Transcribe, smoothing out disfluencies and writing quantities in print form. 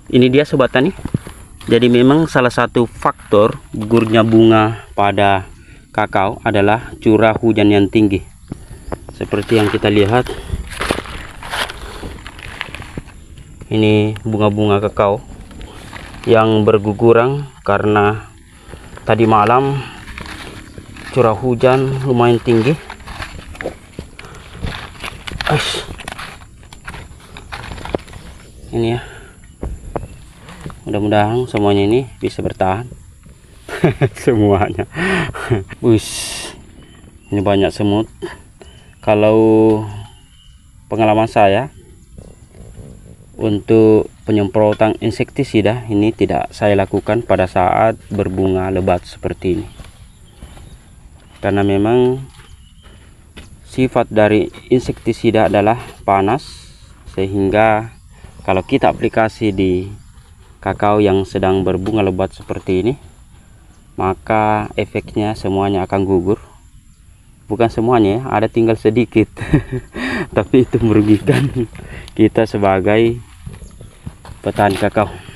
Ini dia sobat tani. Jadi memang salah satu faktor gugurnya bunga pada kakao adalah curah hujan yang tinggi. Seperti yang kita lihat, ini bunga-bunga kakao yang berguguran karena tadi malam curah hujan lumayan tinggi. Ini ya, mudah-mudahan semuanya ini bisa bertahan. Semuanya. Ini banyak semut. Kalau pengalaman saya untuk penyemprotan insektisida ini tidak saya lakukan pada saat berbunga lebat seperti ini, karena memang sifat dari insektisida adalah panas, sehingga kalau kita aplikasi di kakao yang sedang berbunga lebat seperti ini, maka efeknya semuanya akan gugur. Bukan semuanya ya, ada tinggal sedikit. Tapi itu merugikan kita sebagai petani kakao.